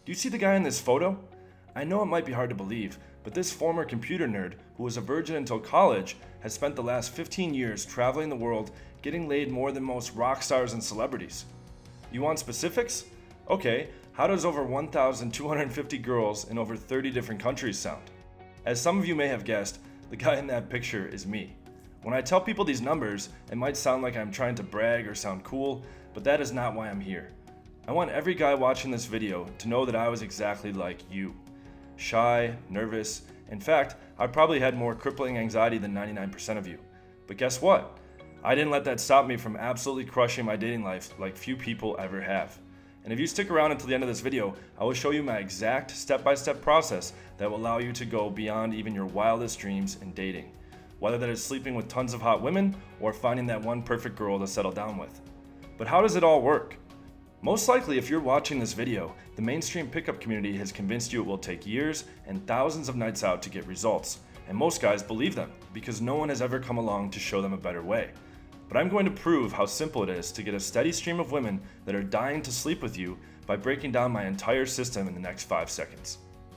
Do you see the guy in this photo? I know it might be hard to believe, but this former computer nerd, who was a virgin until college, has spent the last 15 years traveling the world getting laid more than most rock stars and celebrities. You want specifics? Okay, how does over 1,250 girls in over 30 different countries sound? As some of you may have guessed, the guy in that picture is me. When I tell people these numbers, it might sound like I'm trying to brag or sound cool, but that is not why I'm here. I want every guy watching this video to know that I was exactly like you. Shy, nervous. In fact, I probably had more crippling anxiety than 99% of you. But guess what? I didn't let that stop me from absolutely crushing my dating life like few people ever have. And if you stick around until the end of this video, I will show you my exact step-by-step process that will allow you to go beyond even your wildest dreams in dating. Whether that is sleeping with tons of hot women or finding that one perfect girl to settle down with. But how does it all work? Most likely, if you're watching this video, the mainstream pickup community has convinced you it will take years and thousands of nights out to get results. And most guys believe them because no one has ever come along to show them a better way. But I'm going to prove how simple it is to get a steady stream of women that are dying to sleep with you by breaking down my entire system in the next 5 seconds.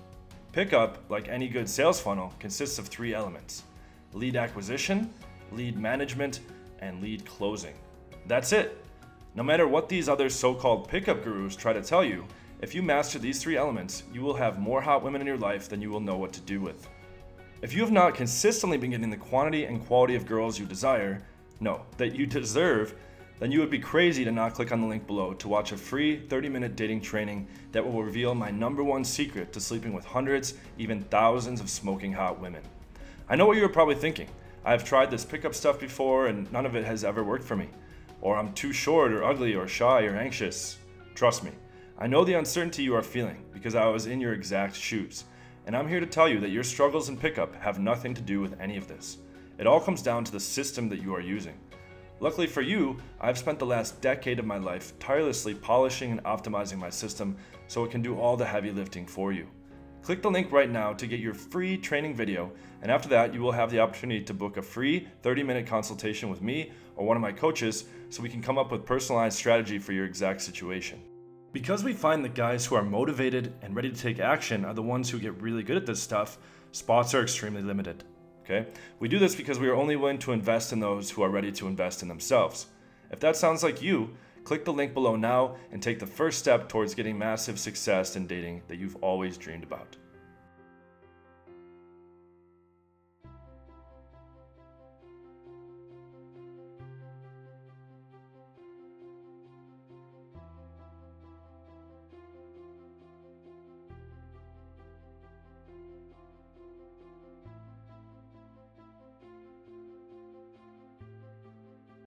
Pickup, like any good sales funnel, consists of 3 elements: lead acquisition, lead management, and lead closing. That's it. No matter what these other so-called pickup gurus try to tell you, if you master these 3 elements, you will have more hot women in your life than you will know what to do with. If you have not consistently been getting the quantity and quality of girls you desire, no, that you deserve, then you would be crazy to not click on the link below to watch a free 30-minute dating training that will reveal my #1 secret to sleeping with hundreds, even thousands of smoking hot women. I know what you are probably thinking. I have tried this pickup stuff before and none of it has ever worked for me. Or I'm too short or ugly or shy or anxious. Trust me, I know the uncertainty you are feeling because I was in your exact shoes. And I'm here to tell you that your struggles in pickup have nothing to do with any of this. It all comes down to the system that you are using. Luckily for you, I've spent the last decade of my life tirelessly polishing and optimizing my system so it can do all the heavy lifting for you. Click the link right now to get your free training video, and after that you will have the opportunity to book a free 30-minute consultation with me or one of my coaches so we can come up with personalized strategy for your exact situation. Because we find that guys who are motivated and ready to take action are the ones who get really good at this stuff, spots are extremely limited. Okay? We do this because we are only willing to invest in those who are ready to invest in themselves. If that sounds like you, click the link below now and take the first step towards getting massive success in dating that you've always dreamed about.